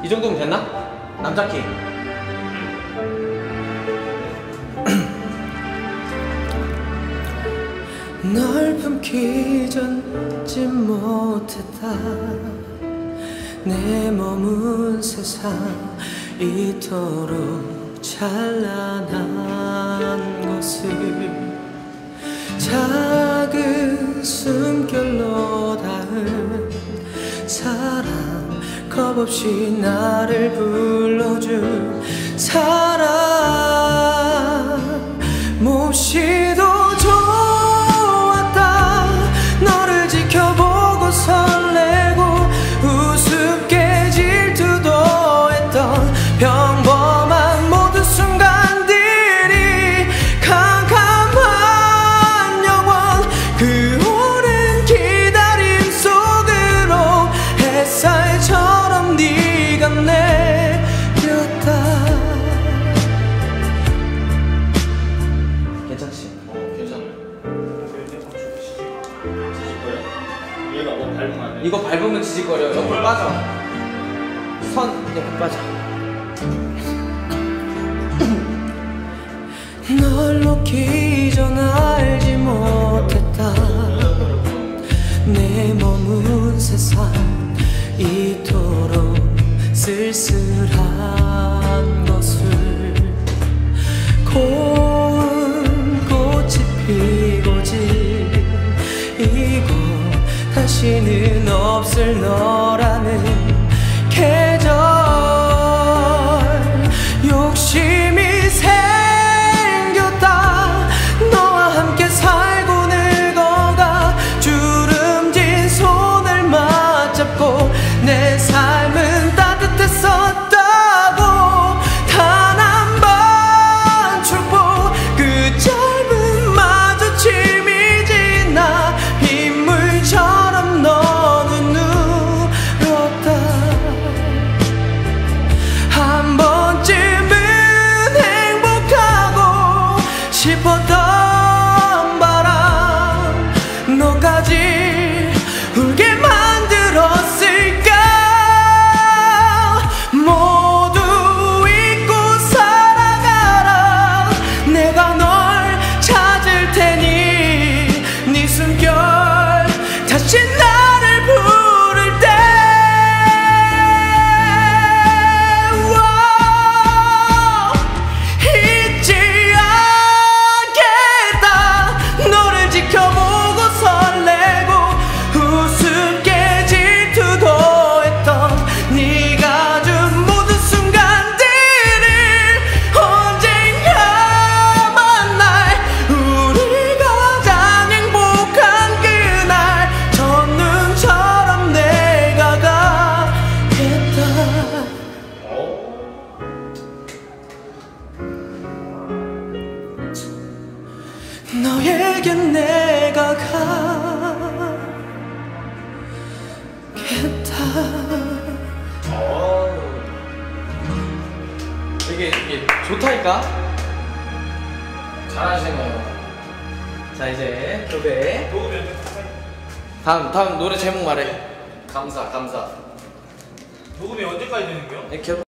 이 정도면 됐나? 남자 키. 널 품기 전지 못했다. 내 머문 세상 이토록 찬란한 것을 작은 숨결로 닿은 사랑, 겁없이 나를 불러준 사랑, 몹시도 좋았다. 너를 지켜보고 설레고 우습게 질투도 했던 평범한 모든 순간들이 캄캄한 영원, 그 오랜 기다림 속으로 햇살처럼 네가 내렸다. 괜찮지? 괜찮아요. 얘가 뭐 밟으면 안 돼? 이거 밟으면 지직거려. 옆으로 빠져. 선 옆으로 빠져. 널 놓기 전 알지 못했다. 내 머문 세상 이토록 쓸쓸한 것을, 고운 꽃이 피고 진 이곳 다시는 없을 너라는 계절. 욕심이 생겼다. 너와 함께 살고 늙어가 주름진 손을 맞잡고 내 삶은 따뜻했었다고. 단 한 번 축복, 그 짧은 마주침이 지나 빗물처럼 너는 울었다. 한 번쯤은 행복하고 싶었던 바람, 너까지 울게 만들었을까. 모두 잊고 살아가라. 내가 널 찾을 테니 네 숨결 다시 나를 부를 때. 잊지 않겠다. 너를 지켜보고 설레고 우습게 질투도 했던 네가 준 모든 순간들을 언젠가 만날, 우리 가장 행복한 그날 첫눈처럼 내가 가겠다. 너에게 내가 가겠다. 이게 좋다니까? 잘하시네요. 자, 이제 교배. 녹으면 다음 노래 제목 말해. 감사. 녹음이 언제까지 되는 거요? 이렇게